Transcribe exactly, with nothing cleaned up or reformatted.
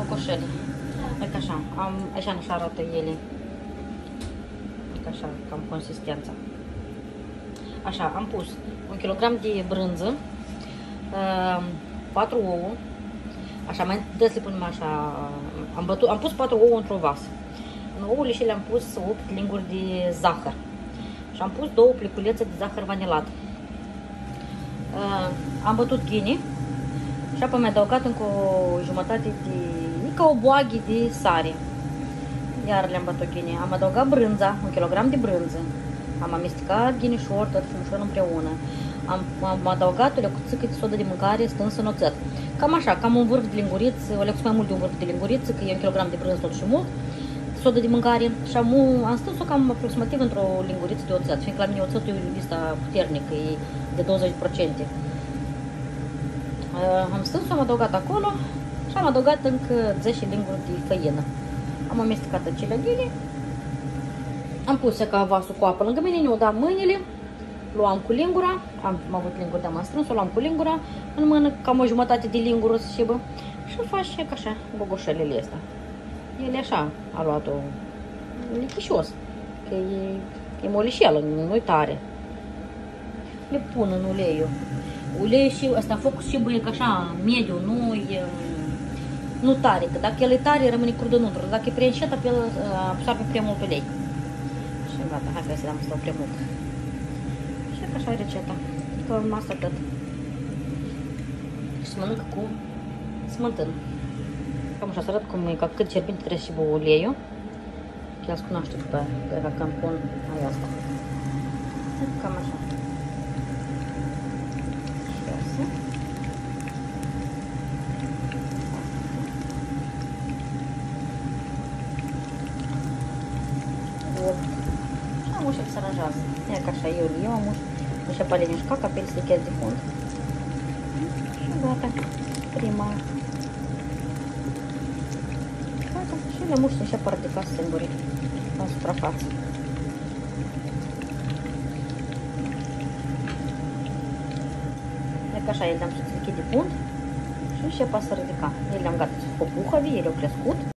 cocoșele. Uite așa, am, așa nu arată ele. Uite așa, cam consistența. Așa, am pus un kilogram de brânză, patru ouă. Așa, mai întâi să le punem așa, am, bătut, am pus patru ouă într-o vasă. În ouăle și le-am pus opt linguri de zahăr. Și am pus două pliculețe de zahăr vanilat. Uh, am bătut ghini și apoi mi-am adăugat încă o jumătate de, ca o boaghe de sare. Iar le-am bătut ghini. Am adăugat brânza, un kilogram de brânză. Am amestecat ghinișor, tot frumușor împreună. Am, am adăugat o lecuțică de sodă de mâncare stânsă în oțet. Cam așa, cam un vârf de linguriță, o lecuță mai mult de un vârf de linguriță, că e un kilogram de brânză tot și mult. Sodă de mâncare și am, am stâns-o cam aproximativ într-o linguriță de oțet, fiindcă la mine oțetul e lista puternică, e de douăzeci la sută. Uh, am stâns-o, am adăugat acolo și am adăugat încă zece linguri de făină. Am amestecat acele ghini, am pus ca vasul cu apă lângă mine, ne-o dat mâinile, luam cu lingura, am, am avut linguri, dar m-am strâns, o luam cu lingura în mână, cam o jumătate de lingură să șibă, și faci ca așa gogoșelele astea. El așa a luat-o lichișos, că e, e molișelă, nu-i tare. Le pun în uleiul. Uleiul și ăsta, focul și băie așa, mediu, nu e, nu tare, că dacă el e tare, rămâne crudă în untru, dacă e prea încet, el absorbe prea mult ulei. Și gata, hai că să dăm stau prea mult. Și așa e receta, că asta tot. Și se mănâncă cu smântână. Cam așa să arăt cum e, ca cât cerbinte trebuie și bă uleiul. Că el se cunoaște pe pe cam pun aia asta. Cam așa. Și am ușa că se aranjează. E ca așa eu, eu am ușa pe alea ca pe el să le de fund. Și gata. Prima. Și le muști așa par de casă singuri în suprafață. E ca așa, el le-am să de fund și și apa să ridica. El le-am gata să popuhăvi, ele au crescut.